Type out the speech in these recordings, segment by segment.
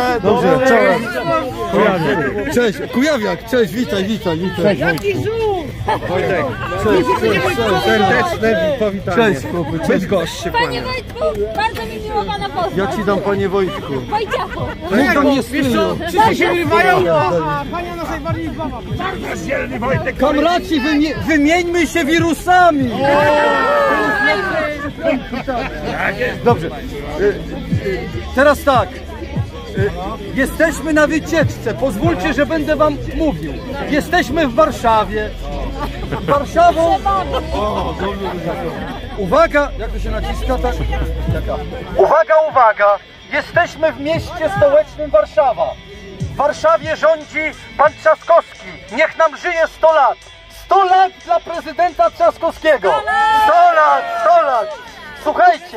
Dobrze, czołem. Kujawiak. Cześć, Kujawiak, cześć, witaj. Cześć, Jaki żółt! Wojtek. Cześć, serdeczne powitanie. Cześć, chłopy, cześć, gość. Panie Wojtku, bardzo mi miło pana poznać. Ja ci dam, panie Wojtku. Wojciachu. Mów do mnie stylu. Wszyscy się wyrywają, a pania nas najbardziej zbawa. Kamraci, wymieńmy się wirusami. Dobrze. Teraz tak. Jesteśmy na wycieczce. Pozwólcie, że będę wam mówił. Jesteśmy w Warszawie. Warszawą. O, dobrze. Uwaga, jak to się naciska? Tak? Uwaga. Jesteśmy w mieście stołecznym Warszawa. W Warszawie rządzi pan Trzaskowski. Niech nam żyje 100 lat. 100 lat dla prezydenta Trzaskowskiego. 100 lat. Słuchajcie,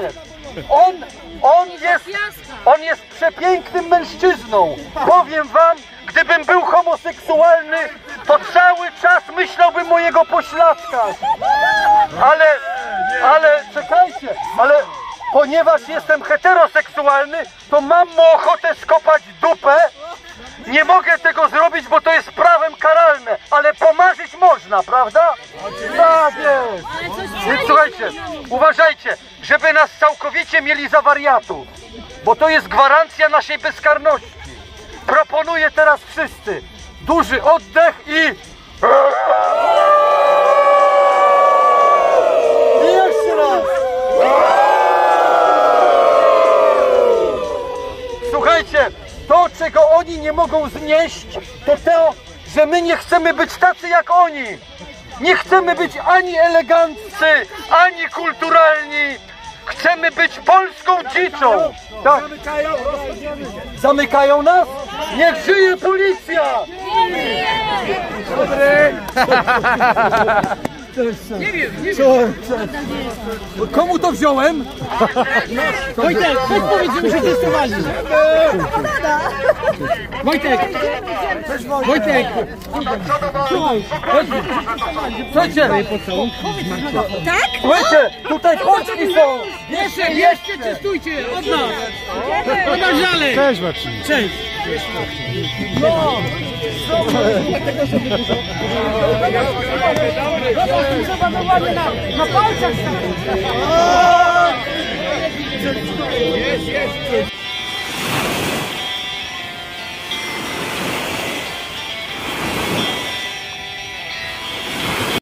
on jest przepięknym mężczyzną. Powiem wam, gdybym był homoseksualny, to cały czas myślałbym o jego pośladkach. Ale czekajcie, ponieważ jestem heteroseksualny, to mam mu ochotę skopać dupę. Nie mogę tego zrobić, bo to jest prawem karalne, ale pomarzyć można, prawda? Tak jest. Więc słuchajcie, uważajcie, żeby nas całkowicie mieli za wariatów, bo to jest gwarancja naszej bezkarności. Proponuję teraz wszyscy duży oddech i jeszcze raz. Słuchajcie, to, czego oni nie mogą znieść, to, że my nie chcemy być tacy jak oni. Nie chcemy być ani eleganccy, ani kulturalni. Chcemy być polską dziczą. Tak. Zamykają nas? Niech żyje policja! Dobry. Nie wiem. Komu to wziąłem? Wojtek, chodź powiedz, że my się testowali. Wojtek! Słuchajcie! Tak? Słuchajcie, tutaj Polski są! Jeszcze testujcie, od nas! Od nas dalej! Cześć Marcin! Cześć! Na palcach!